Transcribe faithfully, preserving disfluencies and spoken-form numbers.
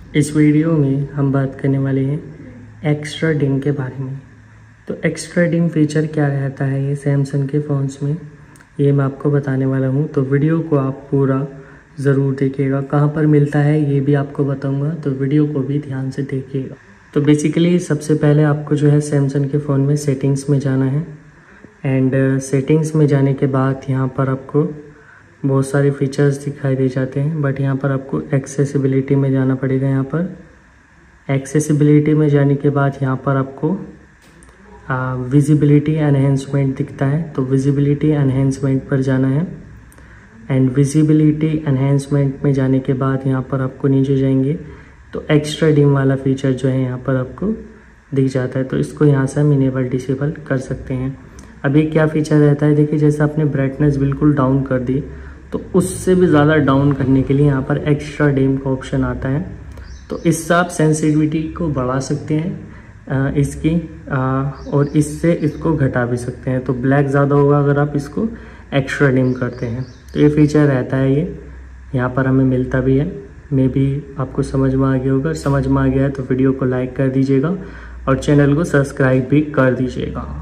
इस वीडियो में हम बात करने वाले हैं एक्स्ट्रा डिम के बारे में। तो एक्स्ट्रा डिम फीचर क्या रहता है ये सैमसंग के फ़ोन्स में, ये मैं आपको बताने वाला हूँ। तो वीडियो को आप पूरा ज़रूर देखिएगा, कहाँ पर मिलता है ये भी आपको बताऊँगा, तो वीडियो को भी ध्यान से देखिएगा। तो बेसिकली सबसे पहले आपको जो है सैमसंग के फ़ोन में सेटिंग्स में जाना है एंड सेटिंग्स में जाने के बाद यहाँ पर आपको बहुत सारे फीचर्स दिखाई दे जाते हैं, बट यहाँ पर आपको एक्सेसिबिलिटी में जाना पड़ेगा। यहाँ पर एक्सेसिबिलिटी में जाने के बाद यहाँ पर आपको विजिबिलिटी एनहेंसमेंट दिखता है, तो विजिबिलिटी एनहेंसमेंट पर जाना है एंड विजिबिलिटी एनहेंसमेंट में जाने के बाद यहाँ पर आपको नीचे जाएंगे तो एक्स्ट्रा डिम वाला फीचर जो है यहाँ पर आपको दिख जाता है। तो इसको यहाँ से हम इनेबल डिसेबल कर सकते हैं। अभी क्या फीचर रहता है, देखिए जैसे आपने ब्राइटनेस बिल्कुल डाउन कर दी तो उससे भी ज़्यादा डाउन करने के लिए यहाँ पर एक्स्ट्रा डिम का ऑप्शन आता है। तो इससे आप सेंसिटिविटी को बढ़ा सकते हैं इसकी और इससे इसको घटा भी सकते हैं। तो ब्लैक ज़्यादा होगा अगर आप इसको एक्स्ट्रा डिम करते हैं। तो ये फीचर रहता है, ये यहाँ पर हमें मिलता भी है। मे बी आपको समझ में आ गया होगा, समझ में आ गया है तो वीडियो को लाइक कर दीजिएगा और चैनल को सब्सक्राइब भी कर दीजिएगा।